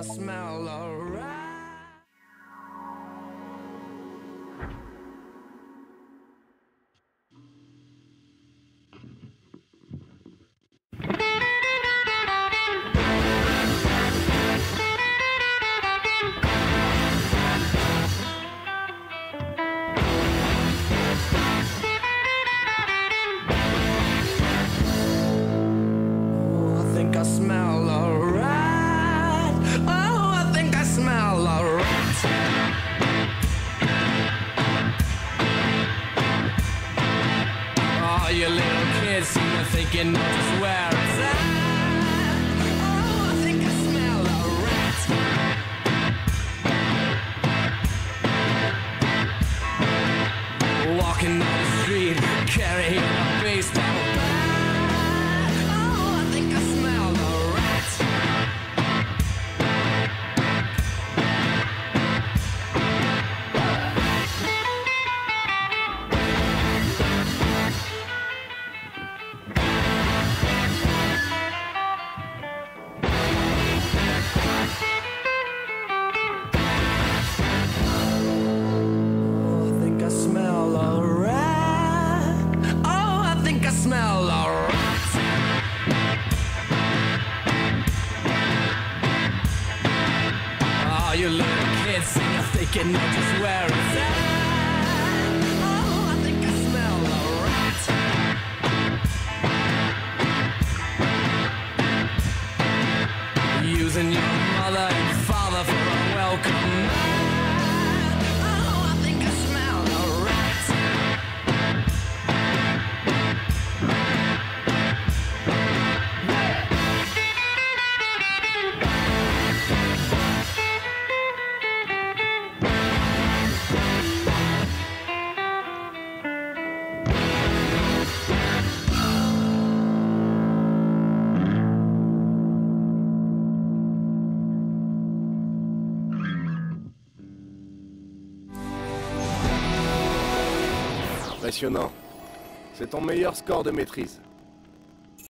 smell alright. I smell alright. Oh, I think I smell alright. Oh, you little kids seem to think you know just where it's at. Oh, I think I smell alright. Walking down the street, carrying a baseball bat. You little kids seem to think you know just where it's at. Oh, I think I smell alright. Using your mother and father for a welcome mat. Oh, I think I smell alright. Impressionnant. C'est ton meilleur score de maîtrise.